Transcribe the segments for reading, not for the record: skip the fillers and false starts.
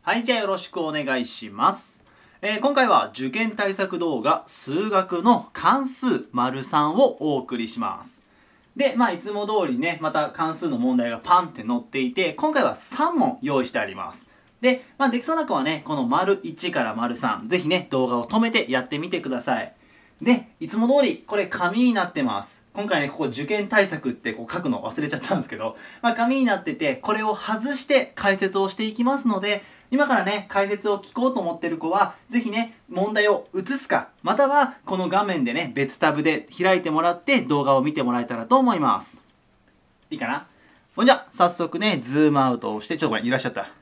はい、じゃあよろしくお願いします。今回は受験対策動画数学の関数 ③ をお送りします。で、いつも通りね、また関数の問題がパンって載っていて、今回は3問用意してあります。で、できそうな子はね、この ① から ③、ぜひね、動画を止めてやってみてください。で、いつも通り、これ紙になってます。今回ね、ここ受験対策ってこう書くの忘れちゃったんですけど、紙になってて、これを外して解説をしていきますので、今からね、解説を聞こうと思ってる子は、ぜひね、問題を写すか、またはこの画面でね、別タブで開いてもらって動画を見てもらえたらと思います。いいかな？ほんじゃ、早速ね、ズームアウトをして、ちょっとごめん、いらっしゃった。ちょっ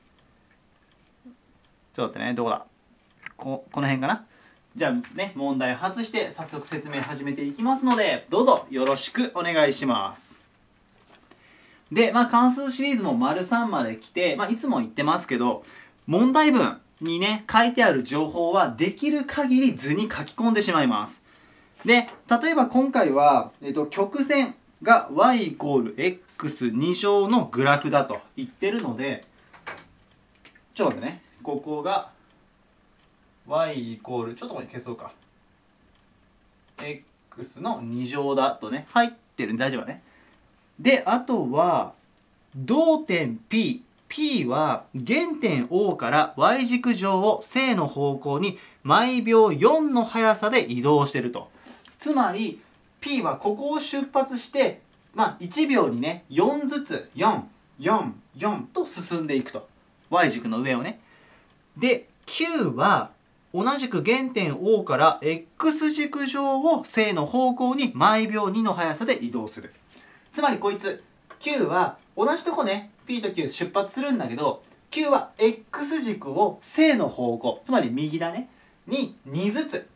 と待ってね、どこだ？この辺かな？じゃあね、問題外して早速説明始めていきますので、どうぞよろしくお願いします。で、関数シリーズも ③ まで来て、いつも言ってますけど、問題文にね、書いてある情報はできる限り図に書き込んでしまいます。で、例えば今回は、曲線が y=x2 乗のグラフだと言ってるので、ちょっと待ってね、ここがy= ちょっとこれ消そうか。x の2乗だとね、入ってるんで大丈夫ね。で、あとは、同点 P。P は原点 O から y 軸上を正の方向に毎秒4の速さで移動してると。つまり、P はここを出発して、1秒にね、4ずつ、4、4、4と進んでいくと。y 軸の上をね。で、Q は、同じく原点 O から x 軸上を正の方向に毎秒2の速さで移動する。つまりこいつ Q は同じとこね P と Q 出発するんだけど Q は x 軸を正の方向つまり右だねに2ずつ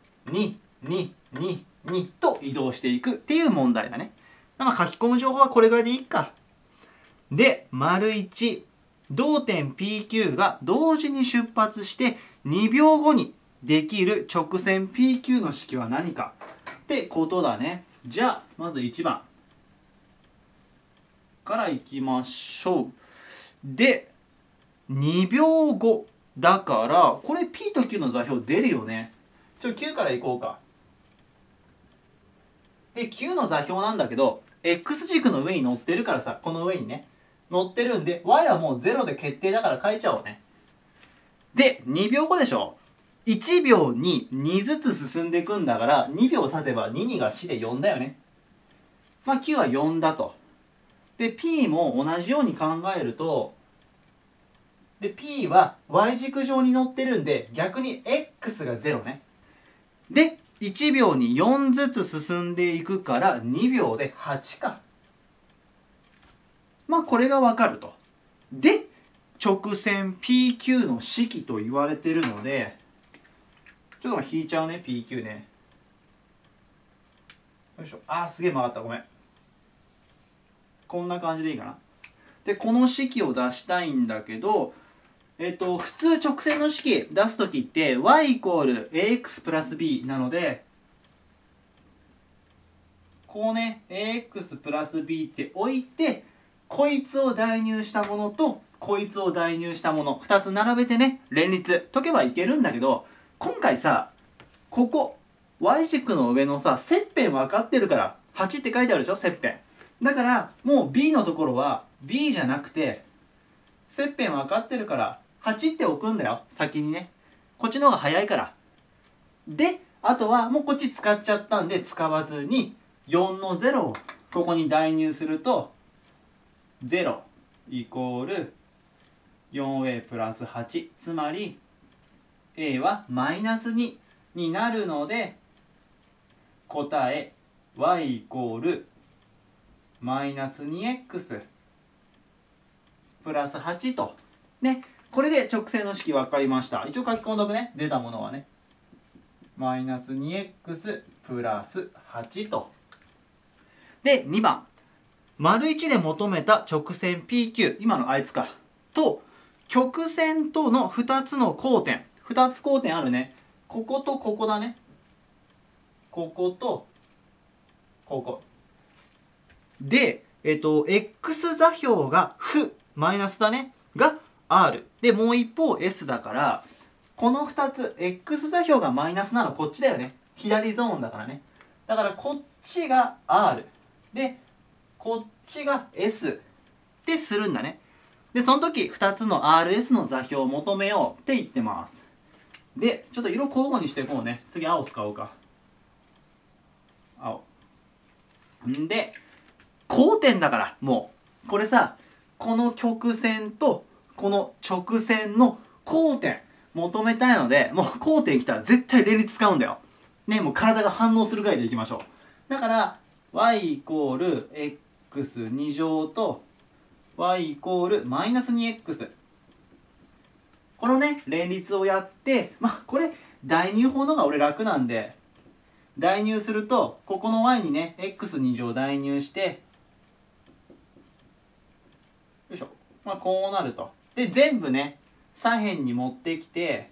2と移動していくっていう問題だね。書き込む情報はこれぐらいでいいか。で ①同点 PQ が同時に出発して2秒後にできる直線 PQ の式は何かってことだね。じゃあまず1番からいきましょう。で、2秒後だから、これ P と Q の座標出るよね。Q からいこうか。で、Q の座標なんだけど、X 軸の上に乗ってるからさ、この上にね、乗ってるんで、Y はもう0で決定だから書いちゃおうね。で、2秒後でしょ。1秒に2ずつ進んでいくんだから、2秒経てば2、2が4で4だよね。Q は4だと。で P も同じように考えるとで P は y 軸上に乗ってるんで逆に x が0ね。で1秒に4ずつ進んでいくから2秒で8か。これが分かると。で直線 PQ の式と言われてるのでちょっと引いちゃうね PQ ね。よいしょ。すげえ曲がった。ごめん。こんな感じでいいかな。で、この式を出したいんだけど、普通直線の式出すときって y=ax プラス b なので、こうね、ax プラス b って置いて、こいつを代入したものと、こいつを代入したもの、2つ並べてね、連立解けばいけるんだけど、今回さ、ここ、y 軸の上のさ、切片分かってるから、8って書いてあるでしょ、切片。だからもう B のところは B じゃなくて切片分かってるから8って置くんだよ先にね。こっちの方が早いから。であとはもうこっち使っちゃったんで使わずに4の0をここに代入すると0イコール 4a プラス8つまり a はマイナス2になるので答え y イコールマイナス 2x プラス8と。ね。これで直線の式分かりました。一応書き込んどくね。出たものはね。マイナス 2x プラス8と。で、2番。①で求めた直線 PQ。今のあいつか。と、曲線との2つの交点。2つ交点あるね。こことここだね。こことここ。で、x 座標が負マイナスだねが R でもう一方 S だから、この2つ X 座標がマイナスなのこっちだよね。左ゾーンだからね。だからこっちが R でこっちが S ってするんだね。でその時2つの RS の座標を求めようって言ってます。でちょっと色交互にしていこうね。次青使おうか。青んで交点だから、もうこれさ、この曲線とこの直線の交点求めたいので、もう交点来たら絶対連立使うんだよね。もう体が反応するぐらいでいきましょう。だから y イコール x2 乗と y イコールマイナス 2x、 このね連立をやって、これ代入法のが俺楽なんで、代入するとここの y にね x2 乗代入して、よいしょ、こうなると。で全部ね左辺に持ってきて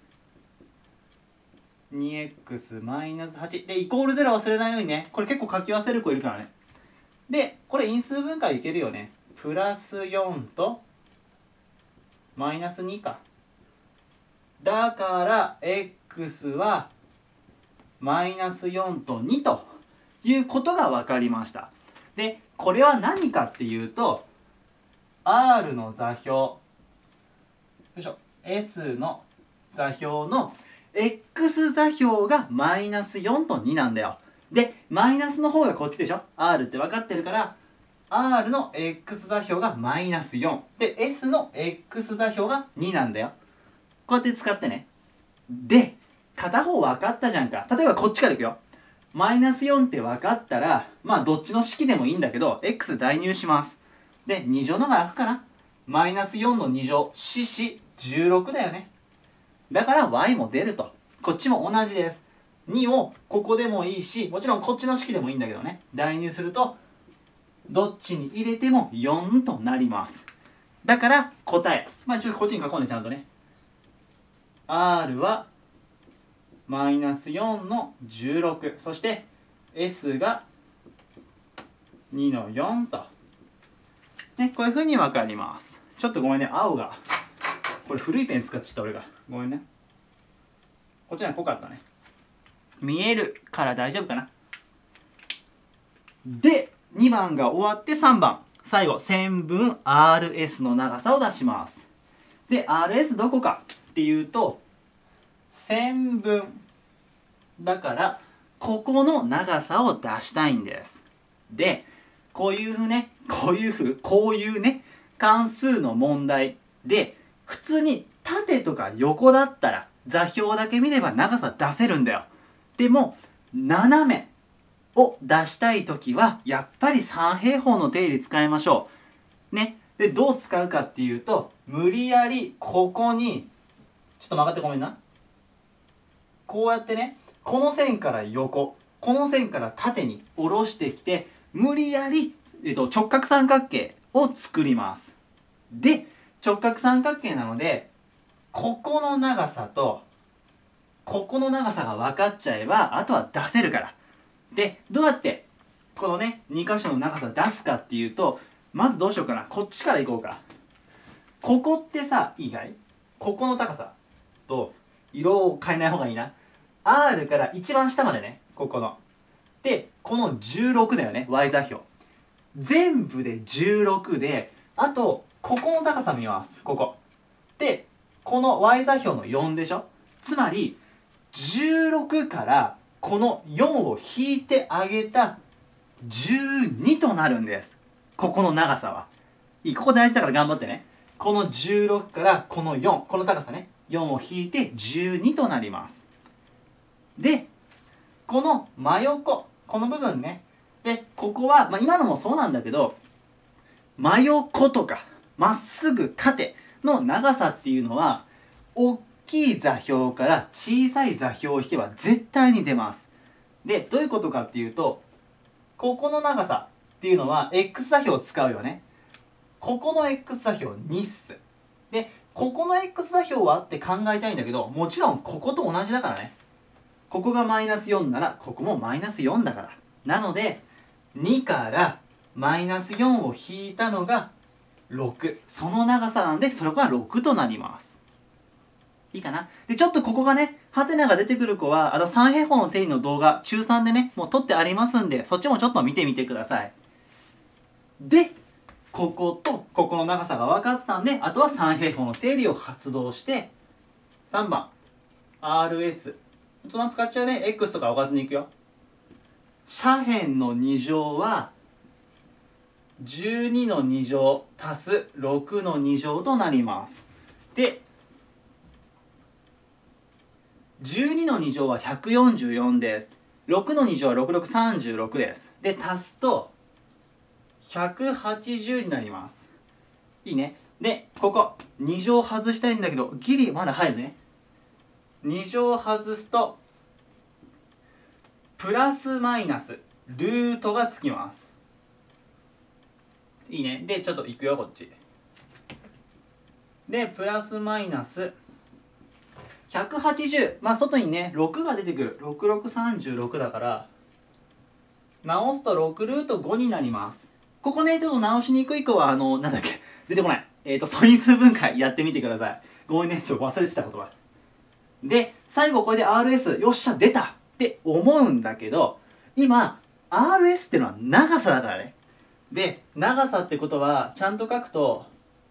2x マイナス8でイコール0忘れないようにね。これ結構書き忘れる子いるからね。でこれ因数分解いけるよね。プラス4とマイナス2か。だから x はマイナス4と2ということが分かりました。でこれは何かっていうと R の座標、よいしょ、S の座標の X 座標がマイナス4と2なんだよ。でマイナスの方がこっちでしょ。 R って分かってるから R の X 座標がマイナス4で S の X 座標が2なんだよ。こうやって使ってね。で片方分かったじゃんか。例えばこっちからいくよ。マイナス4って分かったらどっちの式でもいいんだけど X 代入します。で2乗のが楽かな。マイナス4の2乗四四16だよね。だから y も出ると。こっちも同じです。2をここでもいいし、もちろんこっちの式でもいいんだけどね、代入するとどっちに入れても4となります。だから答え、ちょっとこっちに書こうね、ちゃんとね。 R はマイナス4の16、そして S が2の4とね、こういうふうに分かります。ちょっとごめんね、青がこれ古いペン使っちゃった俺が、ごめんね。こっちの方が濃かったね。見えるから大丈夫かな。で2番が終わって3番最後線分 RS の長さを出します。で RS どこかっていうと線分だから、ここの長さを出したいんです。でこういうね関数の問題で普通に縦とか横だったら座標だけ見れば長さ出せるんだよ。でも斜めを出したいときはやっぱり三平方の定理使いましょうね。でどう使うかっていうと、無理やりここにちょっと曲がってごめんな、こうやってね、この線から横、この線から縦に下ろしてきて無理やり、直角三角形を作ります。で直角三角形なのでここの長さとここの長さが分かっちゃえばあとは出せるから。でどうやってこのね2箇所の長さ出すかっていうと、まずどうしようかな、こっちからいこうか。ここってさ、いいかい、ここの高さと色を変えない方がいいな。 R から一番下までね、ここのでこの16だよね、 Y 座標全部で16で、あとここの高さ見ます。ここでこの Y 座標の4でしょ。つまり16からこの4を引いてあげた12となるんです。ここの長さは。ここ大事だから頑張ってね。この16からこの4、この高さね、4を引いて12となります。でこの真横、この部分ね、でここは、今のもそうなんだけど、真横とかまっすぐ縦の長さっていうのは大きい座標から小さい座標を引けば絶対に出ます。でどういうことかっていうと、ここの長さっていうのは X 座標を使うよね。ここの X 座標2っす。でここの X 座標はって考えたいんだけど、もちろんここと同じだからね。ここがマイナス4ならここもマイナス4だから。なので2からマイナス4を引いたのが 6、その長さなんでそれが6となります。いいかな。でちょっとここがねハテナが出てくる子は3平方の定理の動画中3でねもう撮ってありますんで、そっちもちょっと見てみてください。でこことここの長さが分かったんで、あとは3平方の定理を発動して、3番 RS そのまま使っちゃうね。 X とか置かずにいくよ。斜辺の2乗は12の2乗足す6の2乗となります。で12の2乗は144です。6の2乗は6636です。で足すと180になります。いいね。でここ2乗外したいんだけどギリまだ入るね。2乗外すとプラスマイナスルートがつきます。いいね。でちょっといくよこっちでプラスマイナス180、まあ外にね6が出てくる。6636だから直すと6ルート5になります。ここねちょっと直しにくい子はなんだっけ出てこない、素因数分解やってみてください。ごめんねちょっと忘れてた言葉で、最後これで RS よっしゃ出たって思うんだけど、今 RS ってのは長さだからね。で長さってことはちゃんと書くと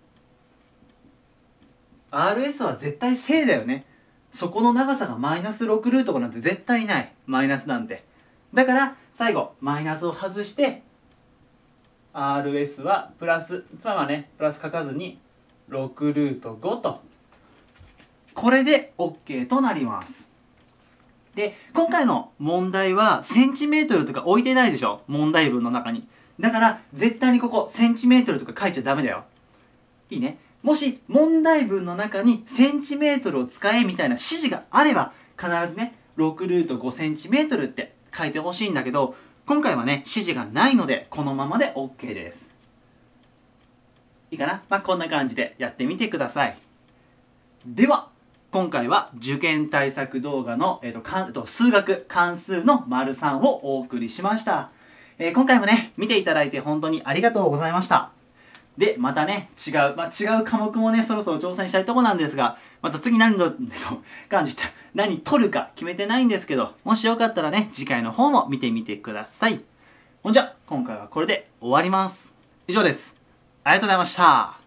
RS は絶対正だよね。そこの長さがマイナス6ルートなんて絶対ない。マイナスなんて。だから最後マイナスを外して RS はプラス、つまりはねプラス書かずに6ルート5と、これで OK となります。で今回の問題はセンチメートルとか置いてないでしょ、問題文の中に。だから絶対にここセンチメートルとか書いちゃダメだよ。いいね。もし問題文の中にセンチメートルを使えみたいな指示があれば必ずね6ルート5センチメートルって書いてほしいんだけど、今回はね指示がないのでこのままで OK です。いいかな。まあこんな感じでやってみてください。では今回は受験対策動画の、数学関数の ③ をお送りしました。今回もね見ていただいて本当にありがとうございました。でまたね違う科目もねそろそろ挑戦したいとこなんですが、また次何の感じて何取るか決めてないんですけど、もしよかったらね次回の方も見てみてください。ほんじゃ今回はこれで終わります。以上です。ありがとうございました。